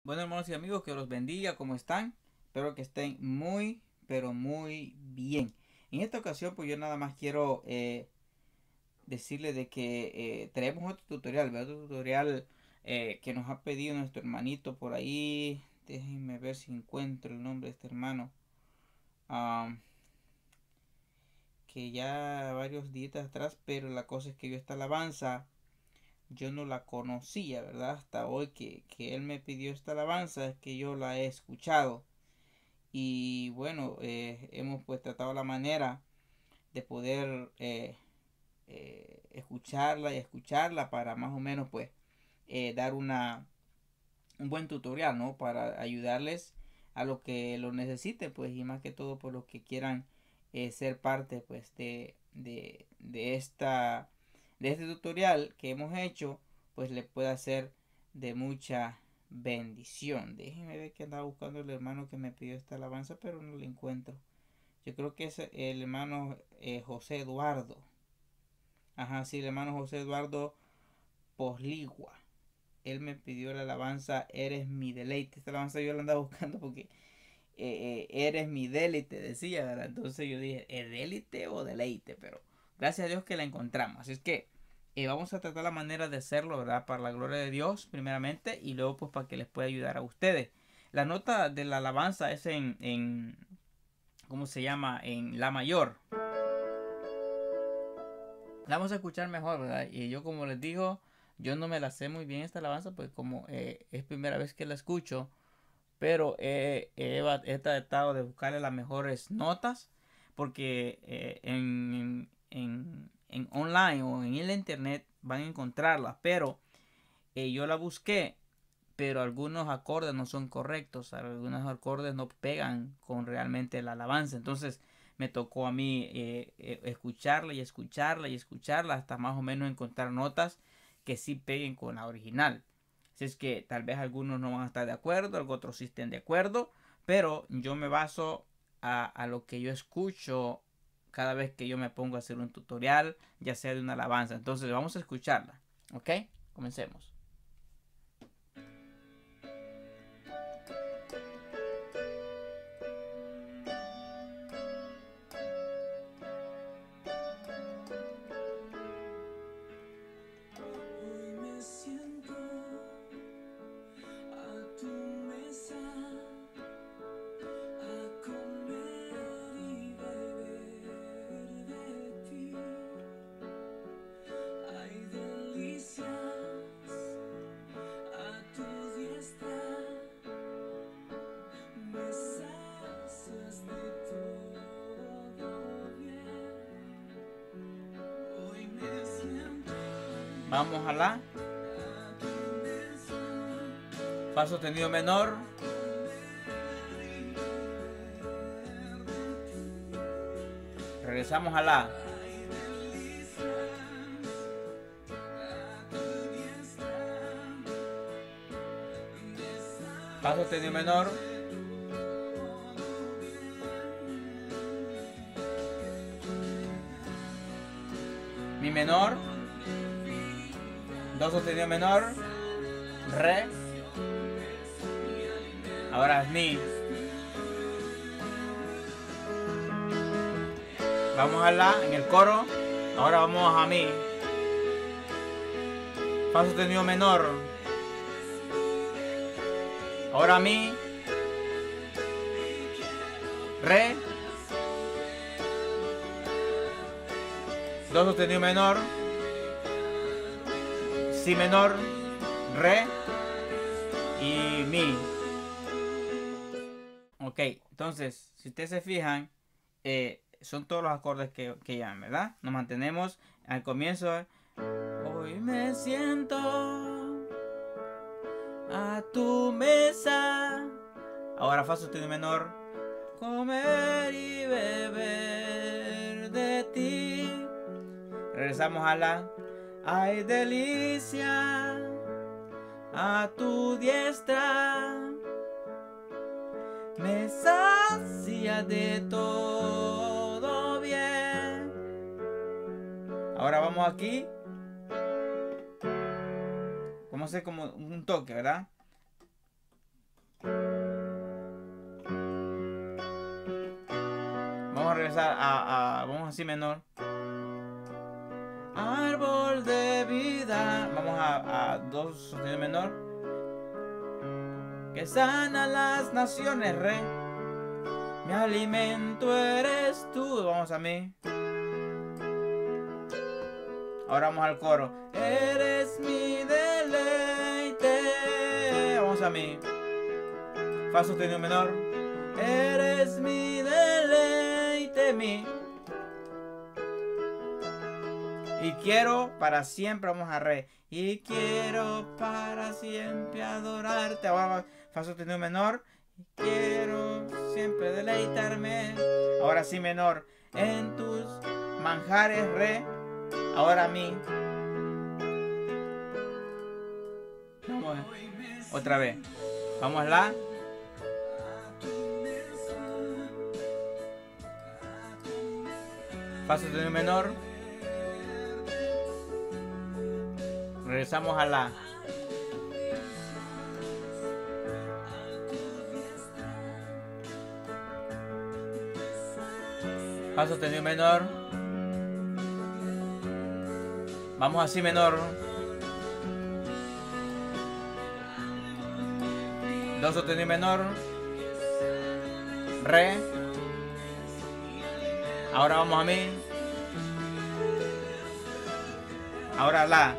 Bueno, hermanos y amigos, que los bendiga. ¿Cómo están? Espero que estén muy, pero muy bien. En esta ocasión, pues yo nada más quiero decirles de que traemos otro tutorial, ¿verdad? Otro tutorial que nos ha pedido nuestro hermanito por ahí. Déjenme ver si encuentro el nombre de este hermano. Am, que ya varios días atrás, pero la cosa es que yo esta alabanza yo no la conocía, ¿verdad? Hasta hoy que él me pidió esta alabanza es que yo la he escuchado. Y bueno, hemos pues tratado la manera de poder escucharla y escucharla para más o menos pues dar un buen tutorial, ¿no? Para ayudarles a lo que lo necesiten, pues, y más que todo por los que quieran ser parte pues de este tutorial que hemos hecho, pues le pueda ser de mucha bendición. Déjenme ver que andaba buscando el hermano que me pidió esta alabanza, pero no lo encuentro. Yo creo que es el hermano José Eduardo. Ajá, sí, el hermano José Eduardo Posligua. Él me pidió la alabanza Eres mi deleite. Esta alabanza yo la andaba buscando porque eres mi deleite, decía, ¿verdad? Entonces yo dije, ¿es deleite o deleite? Pero gracias a Dios que la encontramos. Así es que vamos a tratar la manera de hacerlo, ¿verdad? Para la gloria de Dios, primeramente, y luego pues para que les pueda ayudar a ustedes. La nota de la alabanza es en ¿cómo se llama? En la mayor. La vamos a escuchar mejor, ¿verdad? Y yo como les digo, yo no me la sé muy bien esta alabanza, pues como es primera vez que la escucho, pero he tratado de buscarle las mejores notas, porque en online o en el internet van a encontrarlas, pero yo la busqué, pero algunos acordes no son correctos, algunos acordes no pegan con realmente la alabanza. Entonces me tocó a mí escucharla y escucharla y escucharla hasta más o menos encontrar notas que sí peguen con la original. Así es que tal vez algunos no van a estar de acuerdo, otros sí estén de acuerdo, pero yo me baso a lo que yo escucho cada vez que yo me pongo a hacer un tutorial, ya sea de una alabanza. Entonces vamos a escucharla, ¿ok? Comencemos. Hoy me siento a tu mesa a comer y beber de ti. Hay delicias a tu diestra, me sacias de todo bien. Hoy me siento. Vamos a la fa sostenido menor, regresamos a la fa sostenido menor, mi menor, do sostenido menor, re, ahora es mi. Vamos a la en el coro, ahora vamos a mi. Fa sostenido menor, ahora mi, re, do sostenido menor, si menor, re y mi. Ok, entonces si ustedes se fijan, son todos los acordes que llaman, ¿verdad? Nos mantenemos al comienzo. Hoy me siento a tu mesa. Ahora fa sostenido menor. Comer y beber de ti. Regresamos a la. Hay delicia a tu diestra. Me sacia de todo bien. Ahora vamos aquí. Vamos a hacer como un toque, ¿verdad? regresar vamos a si menor. Árbol de vida. Vamos a do sostenido menor. Que sana las naciones, re. Mi alimento eres tú. Vamos a mi. Ahora vamos al coro. Eres mi deleite. Vamos a mi. Fa sostenido menor. Eres mi deleite, mi. Y quiero para siempre, vamos a re. Y quiero para siempre adorarte. Ahora fa sostenido menor. Y quiero siempre deleitarme. Ahora si menor. En tus manjares, re. Ahora mi. Vamos otra vez. Vamos a la. Fa sostenido menor. Regresamos a la. Fa sostenido menor. Vamos a si menor. Do sostenido menor. Re. Ahora vamos a mi. Ahora la.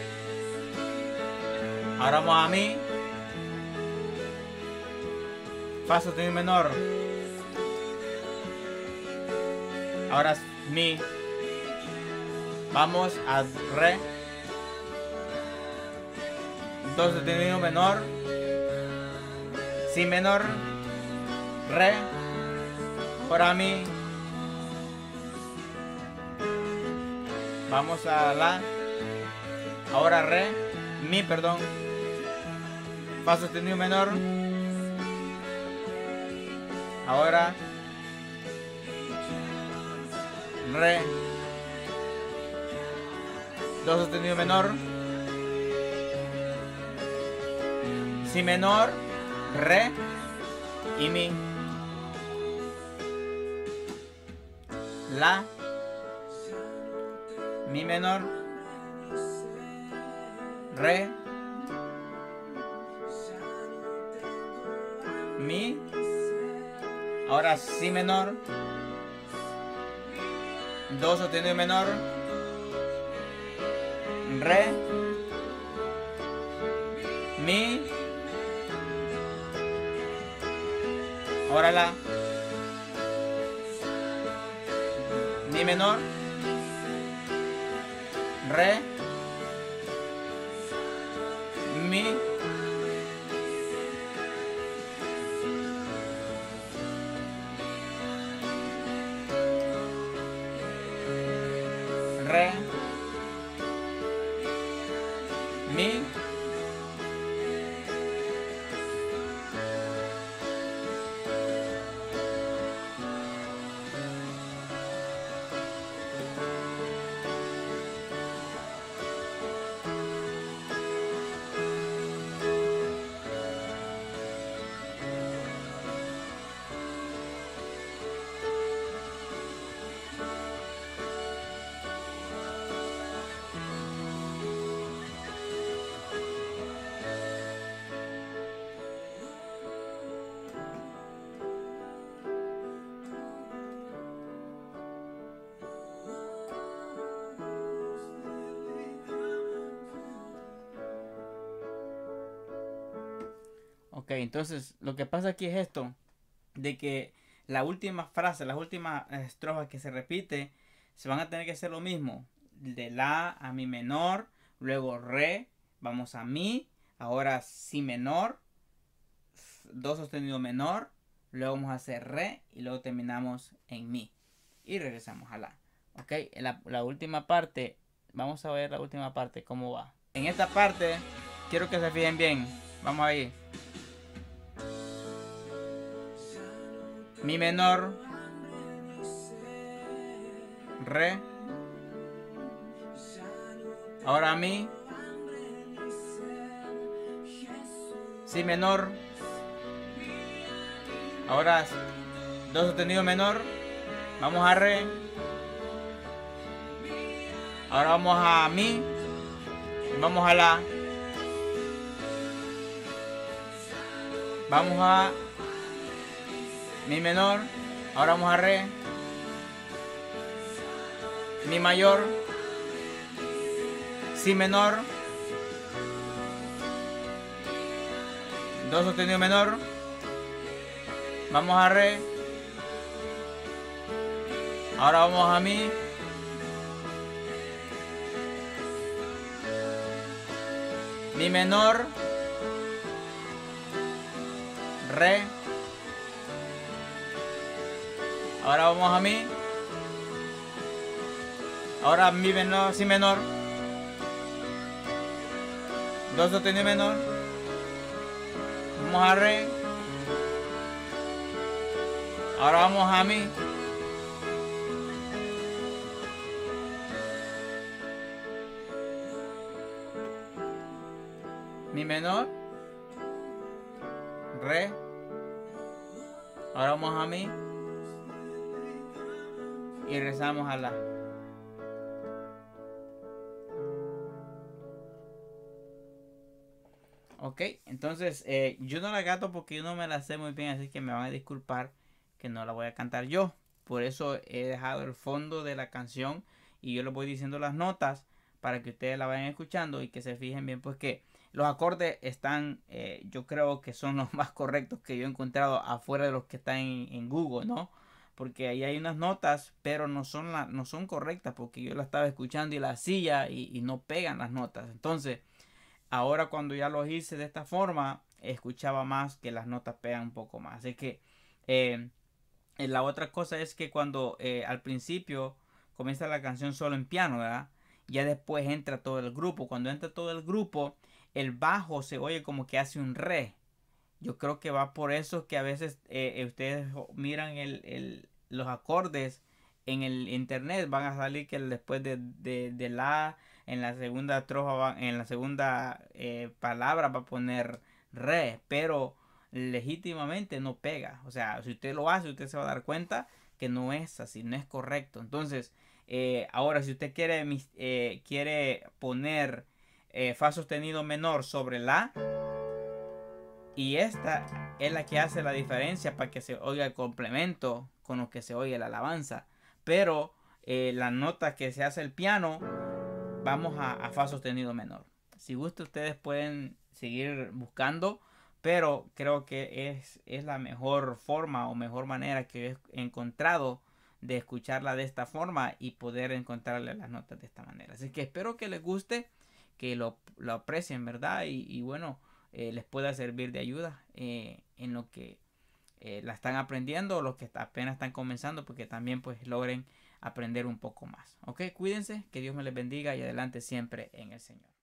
Ahora vamos a mi. Fa sostenido menor. Ahora mi. Vamos a re. Do sostenido menor. Si menor. Re. Ahora mi. Vamos a la. Ahora re. Mi, perdón. Fa sostenido menor. Ahora re. Do sostenido menor. Si menor. Re. Y mi. La. Mi menor. Re. Mi. Ahora si menor. Do sostenido menor. Re. Mi. Ahora la. Mi menor. Re. Mi. Re. Mi. Ok, entonces lo que pasa aquí es esto, de que la última frase, las últimas estrofas que se repite, se van a tener que hacer lo mismo, de la a mi menor, luego re, vamos a mi, ahora si menor, do sostenido menor, luego vamos a hacer re y luego terminamos en mi y regresamos a la. Ok, la última parte, vamos a ver la última parte cómo va. En esta parte quiero que se fijen bien, vamos a ir. Mi menor, re, ahora mi, si menor, ahora do sostenido menor, Vamos a re. Ahora vamos a mi. Vamos a la. Vamos a mi menor. Ahora vamos a re. Mi mayor. Si menor. Do sostenido menor. Vamos a re. Ahora vamos a mi. Mi menor. Re. Ahora vamos a mi. Ahora mi menor, si menor. Do sostenido menor. Vamos a re. Ahora vamos a mi. Mi menor. Re. Ahora vamos a mi. Y rezamos a la. Ok, entonces yo no la canto porque yo no me la sé muy bien, así que me van a disculpar que no la voy a cantar yo. Por eso he dejado el fondo de la canción y yo les voy diciendo las notas para que ustedes la vayan escuchando y que se fijen bien, pues que los acordes están, yo creo que son los más correctos que yo he encontrado afuera de los que están en Google, ¿no? Porque ahí hay unas notas, pero no son correctas porque yo la estaba escuchando y la hacía y no pegan las notas. Entonces, ahora cuando ya lo hice de esta forma, escuchaba más que las notas pegan un poco más. Así que eh, la otra cosa es que cuando al principio comienza la canción solo en piano, ¿verdad? Ya después entra todo el grupo. Cuando entra todo el grupo, el bajo se oye como que hace un re. Yo creo que va por eso que a veces ustedes miran los acordes en el internet, van a salir que después de la, en la segunda estrofa, en la segunda palabra va a poner re, pero legítimamente no pega. O sea, si usted lo hace, usted se va a dar cuenta que no es así, no es correcto. Entonces, ahora si usted quiere poner fa sostenido menor sobre la, y esta es la que hace la diferencia para que se oiga el complemento con lo que se oye la alabanza. Pero la nota que se hace el piano, vamos a fa sostenido menor. Si gusta, ustedes pueden seguir buscando, pero creo que es la mejor forma o mejor manera que he encontrado de escucharla de esta forma y poder encontrarle las notas de esta manera. Así que espero que les guste, que lo aprecien, ¿verdad? Y bueno, les pueda servir de ayuda en lo que la están aprendiendo o los que apenas están comenzando, porque también pues logren aprender un poco más. Ok, cuídense, que Dios me les bendiga y adelante siempre en el Señor.